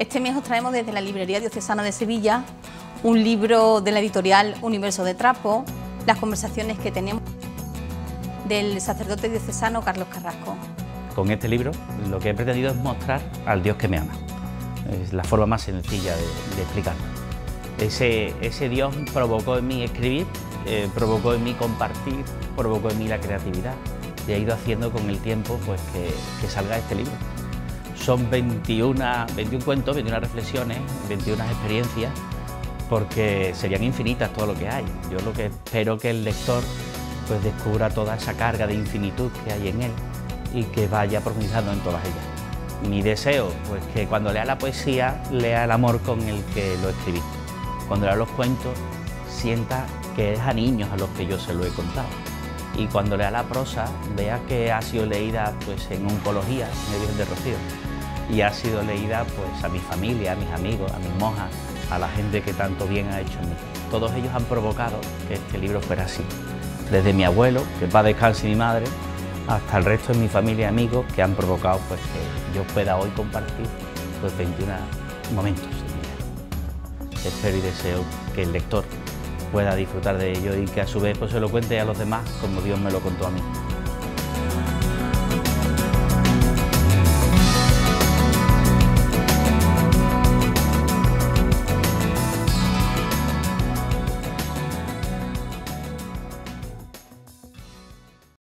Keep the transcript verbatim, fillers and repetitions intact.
Este mes os traemos desde la Librería Diocesana de Sevilla un libro de la editorial Universo de Trapo, las conversaciones que tenemos del sacerdote diocesano Carlos Carrasco. Con este libro lo que he pretendido es mostrar al Dios que me ama. Es la forma más sencilla de, de explicarlo. Ese, ese Dios provocó en mí escribir, eh, provocó en mí compartir, provocó en mí la creatividad y ha ido haciendo con el tiempo pues, que, que salga este libro. Son veintiún, veintiún cuentos, veintiuna reflexiones, veintiuna experiencias, porque serían infinitas todo lo que hay. Yo lo que espero que el lector pues, descubra toda esa carga de infinitud que hay en él y que vaya profundizando en todas ellas. Mi deseo, pues que cuando lea la poesía, lea el amor con el que lo escribí. Cuando lea los cuentos, sienta que es a niños a los que yo se lo he contado. Y cuando lea la prosa, vea que ha sido leída pues, en oncología, en el Virgen de Rocío. Y ha sido leída pues, a mi familia, a mis amigos, a mis monjas, a la gente que tanto bien ha hecho en mí. Todos ellos han provocado que este libro fuera así. Desde mi abuelo, que va a descansar, y mi madre, hasta el resto de mi familia y amigos que han provocado pues, que yo pueda hoy compartir pues, veintiún momentos en mi vida. Espero y deseo que el lector pueda disfrutar de ello y que a su vez pues, se lo cuente a los demás como Dios me lo contó a mí.